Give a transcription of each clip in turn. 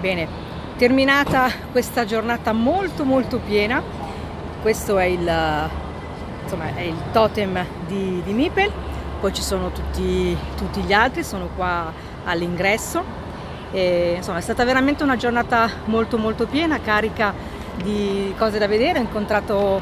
Bene, terminata questa giornata molto piena. Questo è il totem di Mipel, poi ci sono tutti gli altri, sono qua all'ingresso. Insomma, è stata veramente una giornata molto piena, carica di cose da vedere. Ho incontrato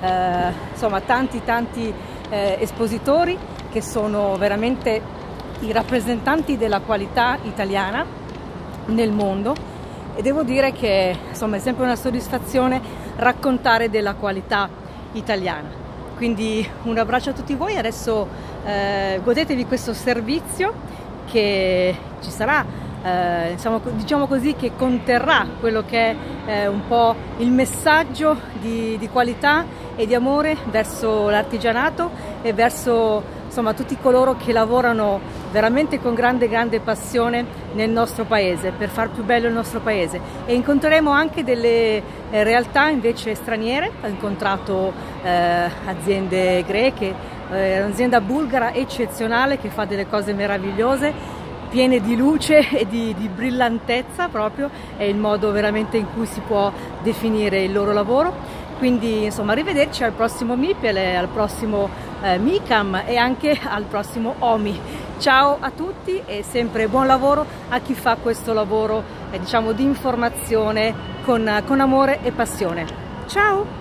tanti espositori che sono veramente i rappresentanti della qualità italiana nel mondo, e devo dire che insomma è sempre una soddisfazione raccontare della qualità italiana. Quindi un abbraccio a tutti voi. Adesso godetevi questo servizio che ci sarà, diciamo così, che conterrà quello che è un po' il messaggio di qualità e di amore verso l'artigianato e verso tutti coloro che lavorano veramente con grande passione nel nostro paese, per far più bello il nostro paese. E incontreremo anche delle realtà invece straniere. Ho incontrato aziende greche, un'azienda bulgara eccezionale che fa delle cose meravigliose, piene di luce e di brillantezza, proprio è il modo veramente in cui si può definire il loro lavoro. Quindi insomma, arrivederci al prossimo Mipel, al prossimo MICAM e anche al prossimo OMI. Ciao a tutti e sempre buon lavoro a chi fa questo lavoro di informazione con amore e passione. Ciao!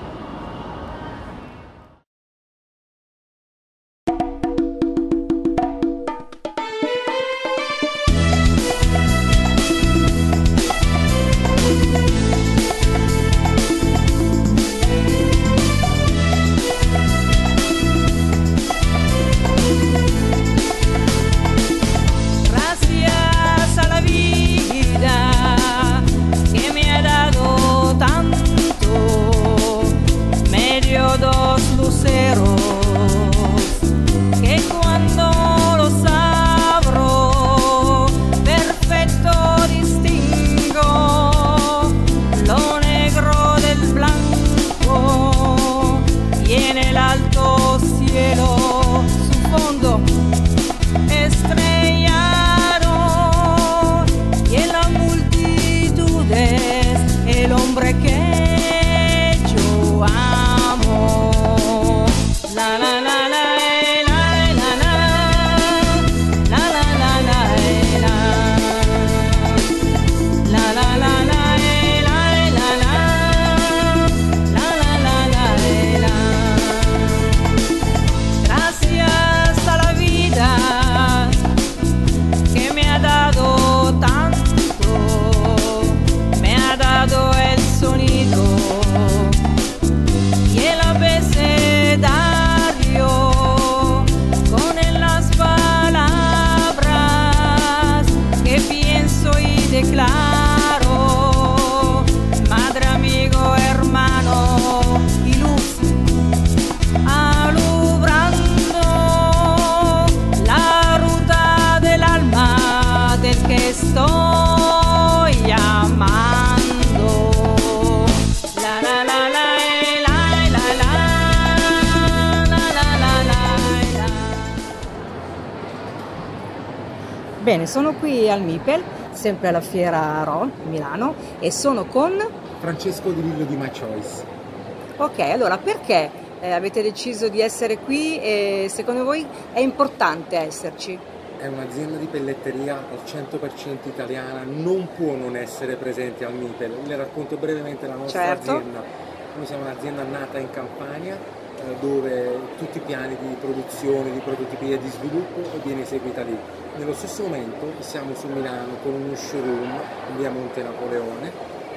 Bene, sono qui al Mipel, sempre alla Fiera Ro, Milano, e sono con Francesco Di Lillo di My Choice. Ok, allora perché avete deciso di essere qui e secondo voi è importante esserci? È un'azienda di pelletteria al 100% italiana, non può non essere presente al Mipel. Le racconto brevemente la nostra azienda. Noi siamo un'azienda nata in Campania, dove tutti i piani di produzione, di prototipia e di sviluppo viene eseguita lì. Nello stesso momento siamo su Milano con uno showroom in via Monte Napoleone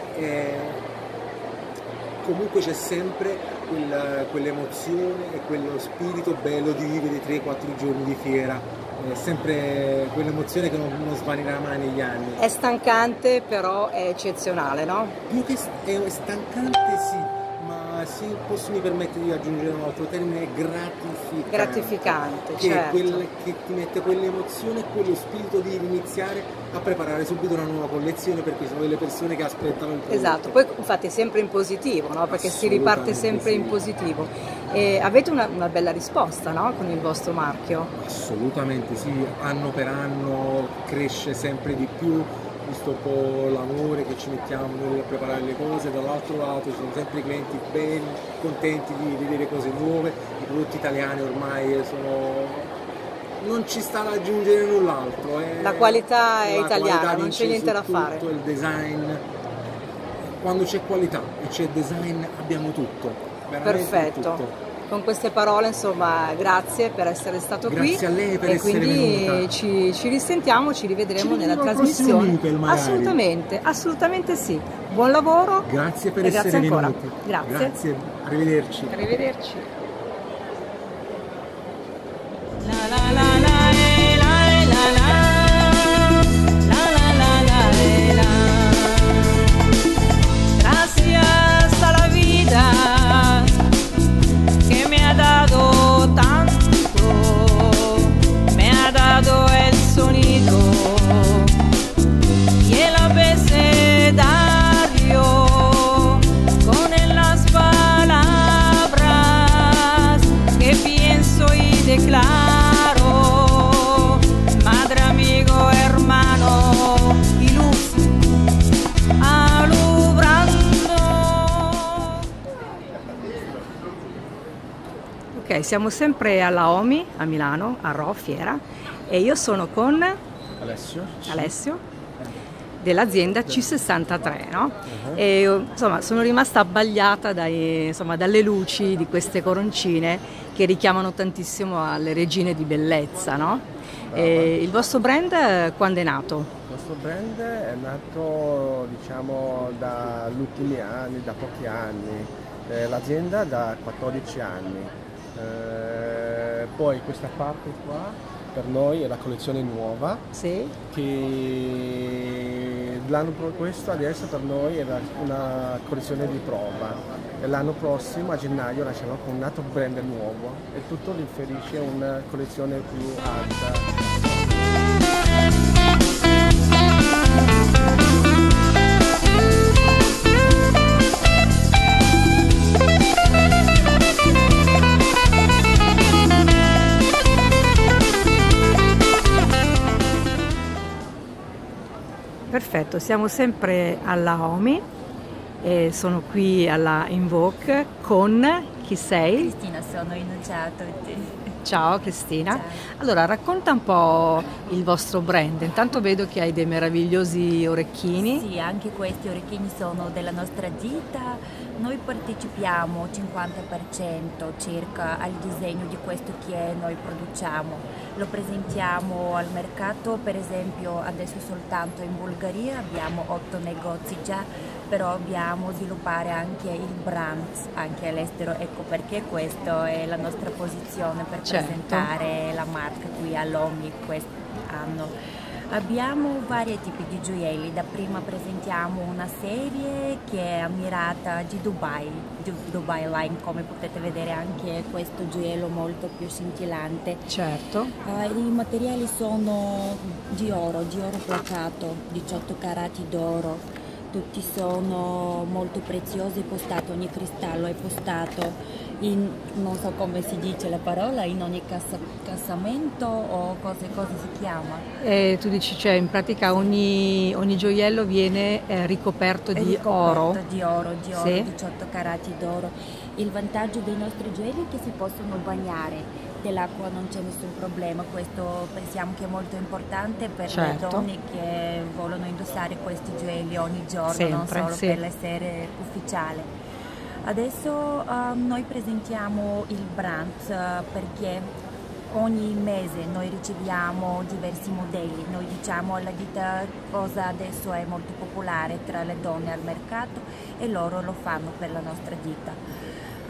e comunque c'è sempre quell'emozione e quello spirito bello di vivere 3-4 giorni di fiera, è sempre quell'emozione che non svanirà mai negli anni. È stancante, però è eccezionale, no? Più che è stancante, sì. Se posso mi permettere di aggiungere un altro termine, è gratificante, che certo. È quella che ti mette quell'emozione e quello spirito di iniziare a preparare subito una nuova collezione, perché sono delle persone che aspettano il prodotto. Esatto, poi fate sempre in positivo, no? Perché si riparte sempre in positivo. E avete una bella risposta, no? Con il vostro marchio. Assolutamente sì, anno per anno cresce sempre di più. visto un po' l'amore che ci mettiamo nel preparare le cose, dall'altro lato ci sono sempre i clienti ben contenti di vedere cose nuove, i prodotti italiani ormai non ci sta da aggiungere null'altro. La qualità è italiana, non c'è niente da fare. Il design, quando c'è qualità e c'è design abbiamo tutto. Perfetto. Tutto. Con queste parole, insomma, grazie per essere stato qui. Grazie a lei per e essere quindi venuta. ci risentiamo, ci rivedremo nella trasmissione. Assolutamente, assolutamente sì. Buon lavoro. Grazie per essere essere ancora. venuti. Grazie. Arrivederci. Arrivederci. Gracias a la vida que me ha dado tanto, me ha dado el sonido y el abecedario con las palabras que pienso y declaro, madre, amigo, hermano y luz alumbrando. Ok, siamo sempre alla OMI a Milano, a Rho Fiera, e io sono con Alessio dell'azienda C63, no? E insomma sono rimasta abbagliata dalle luci di queste coroncine che richiamano tantissimo alle regine di bellezza, no? E il vostro brand quando è nato? Il nostro brand è nato, diciamo, dagli ultimi anni, da pochi anni, l'azienda da 14 anni. Poi questa parte qua per noi è la collezione nuova, sì, che questo adesso per noi è una collezione di prova, e l'anno prossimo a gennaio lasciamo con un altro brand nuovo e tutto riferisce a una collezione più alta. Perfetto, siamo sempre alla OMI e sono qui alla Invoke con chi sei? Cristina sono io, ciao a tutti. Ciao Cristina. Ciao. Allora racconta un po' il vostro brand, intanto vedo che hai dei meravigliosi orecchini. Sì, anche questi orecchini sono della nostra ditta. Noi partecipiamo 50% circa al disegno di questo che noi produciamo. Lo presentiamo al mercato, per esempio adesso soltanto in Bulgaria abbiamo 8 negozi già, però dobbiamo sviluppare anche il brand anche all'estero, ecco perché questa è la nostra posizione per presentare la marca qui all'OMI quest'anno. Abbiamo vari tipi di gioielli, da prima presentiamo una serie che è ammirata di Dubai Line, come potete vedere anche questo gioiello molto più scintillante. Certo. I materiali sono di oro placato, 18 carati d'oro, tutti sono molto preziosi, postato, ogni cristallo è postato in, non so come si dice la parola, in ogni casamento o cosa si chiama. Tu dici, cioè in pratica ogni gioiello viene ricoperto di oro? Di oro, sì? 18 carati d'oro. Il vantaggio dei nostri gioielli è che si possono bagnare, dell'acqua non c'è nessun problema, questo pensiamo che è molto importante per le donne che vogliono indossare questi gioielli ogni giorno, sempre, non solo sì, per le sere ufficiali. Adesso noi presentiamo il brand perché ogni mese noi riceviamo diversi modelli, noi diciamo alla ditta cosa adesso è molto popolare tra le donne al mercato e loro lo fanno per la nostra ditta.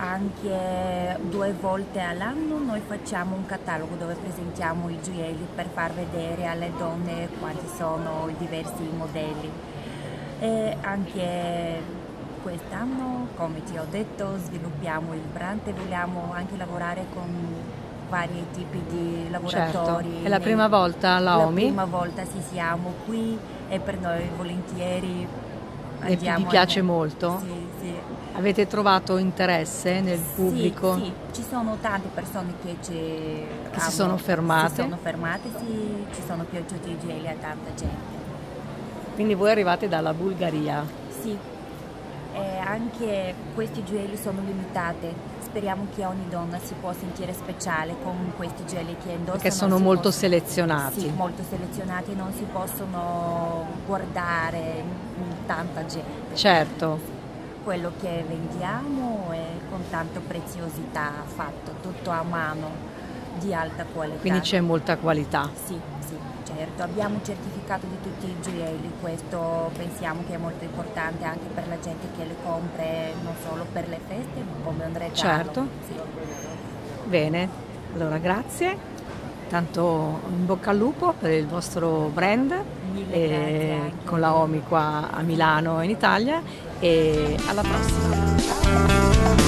Anche 2 volte all'anno noi facciamo un catalogo dove presentiamo i gioielli per far vedere alle donne quanti sono i diversi modelli. E anche quest'anno, come ti ho detto, sviluppiamo il brand e vogliamo anche lavorare con vari tipi di lavoratori. Certo. È la prima volta alla OMI? La prima volta sì, siamo qui e per noi volentieri andiamo. Vi piace molto? Sì, sì. Avete trovato interesse nel pubblico? Sì, ci sono tante persone che si sono fermate. Sì, ci sono piaciuti i gioielli a tanta gente. Quindi voi arrivate dalla Bulgaria? Sì, anche questi gioielli sono limitati. Speriamo che ogni donna si possa sentire speciale con questi gioielli che indossano. Perché sono molto selezionati. Sì, molto selezionati, non si possono guardare tanta gente. Certo. Quello che vendiamo è con tanta preziosità, fatto tutto a mano, di alta qualità. Quindi c'è molta qualità. Sì, sì, certo. Abbiamo un certificato di tutti i gioielli, questo pensiamo che è molto importante anche per la gente che le compra, non solo per le feste, ma come un regalo. Certo. Sì. Bene, allora grazie, tanto in bocca al lupo per il vostro brand con la Omi qua a Milano in Italia e alla prossima.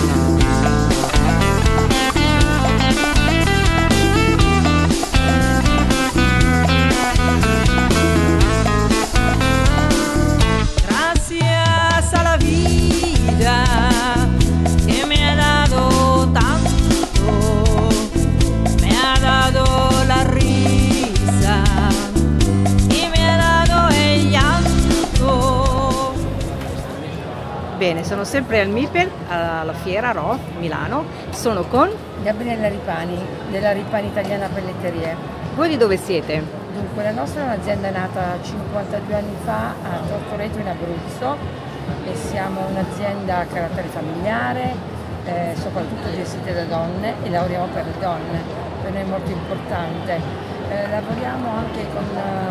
Bene, sono sempre al MIPEL, alla fiera RO Milano, sono con Gabriella Ripani, della Ripani Italiana Pelletterie. Voi di dove siete? Dunque, la nostra è un'azienda nata 52 anni fa a Tortoreto in Abruzzo e siamo un'azienda a carattere familiare, soprattutto gestita da donne e lavoriamo per le donne, per noi è molto importante. Lavoriamo anche con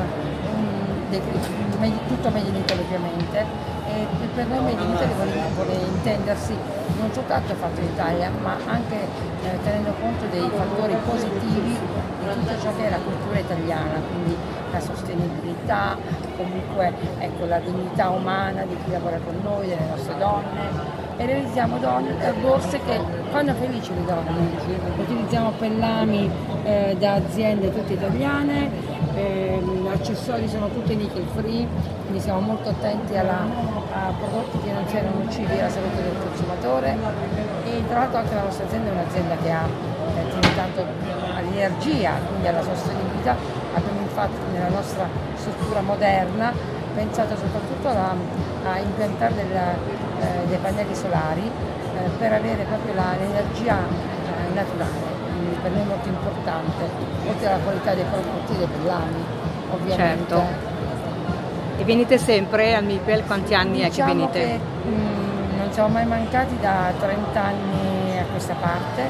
tutto Made in Italy ovviamente. E per noi Made in Italy vuole intendersi non soltanto fatto in Italia, ma anche tenendo conto dei fattori positivi di tutto ciò che è la cultura italiana, quindi la sostenibilità, comunque ecco, la dignità umana di chi lavora con noi, delle nostre donne. E realizziamo borse che fanno felici le donne. Utilizziamo pellami da aziende tutte italiane, gli accessori sono tutti nickel free, quindi siamo molto attenti a prodotti che non siano nocivi alla salute del consumatore e tra l'altro anche la nostra azienda è un'azienda che tiene tanto all'energia, quindi alla sostenibilità. Abbiamo infatti nella nostra struttura moderna pensato soprattutto a impiantare dei pannelli solari per avere proprio l'energia naturale. Quindi per noi è molto importante, oltre alla qualità dei prodotti dei pellami, ovviamente. Certo. E venite sempre al MIPEL? Quanti anni è che venite? Che, non siamo mai mancati da 30 anni a questa parte.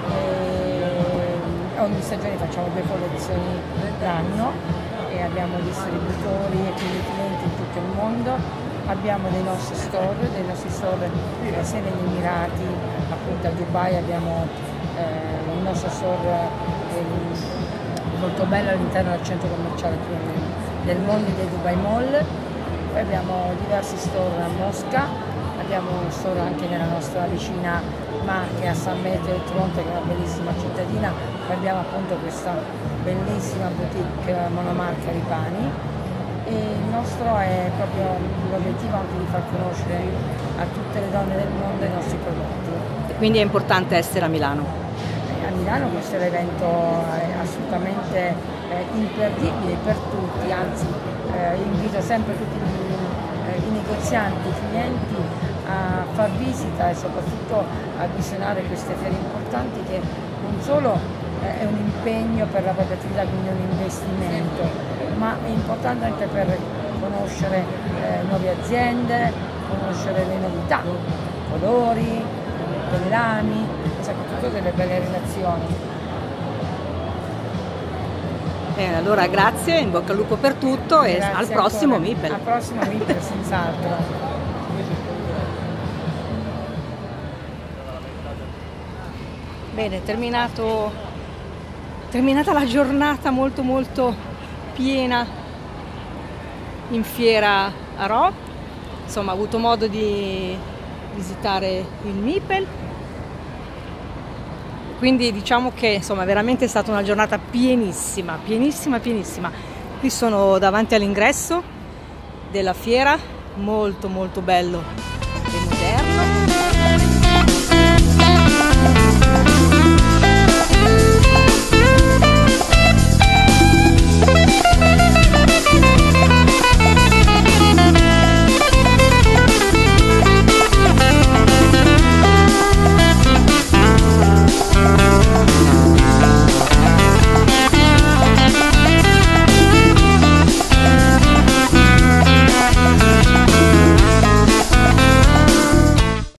Ogni stagione facciamo 2 collezioni l'anno e abbiamo distributori e clienti in tutto il mondo. Abbiamo dei nostri store sia negli Emirati, appunto a Dubai abbiamo il nostro store molto bello all'interno del centro commerciale del mondo dei Dubai Mall. Poi abbiamo diversi store a Mosca, abbiamo un store anche nella nostra vicina Marche a San Meteo e Tronte, che è una bellissima cittadina. Poi abbiamo appunto questa bellissima boutique monomarca Ripani. E il nostro è proprio l'obiettivo anche di far conoscere a tutte le donne del mondo i nostri prodotti. Quindi è importante essere a Milano? A Milano questo è l'evento assolutamente imperdibile per tutti, anzi invito sempre tutti i negozianti, i clienti a far visita e soprattutto a visionare queste fiere importanti che non solo è un impegno per la propria attività, quindi è un investimento, ma è importante anche per conoscere nuove aziende, conoscere le novità, colori, pellami e soprattutto delle belle relazioni. Bene, allora grazie, in bocca al lupo per tutto e al prossimo MIPEL. Al prossimo MIPEL, senz'altro. Bene, terminata la giornata molto piena in fiera a Rho. Insomma, ho avuto modo di visitare il MIPEL, quindi diciamo che insomma veramente è stata una giornata pienissima. Qui sono davanti all'ingresso della fiera, molto bello e moderno.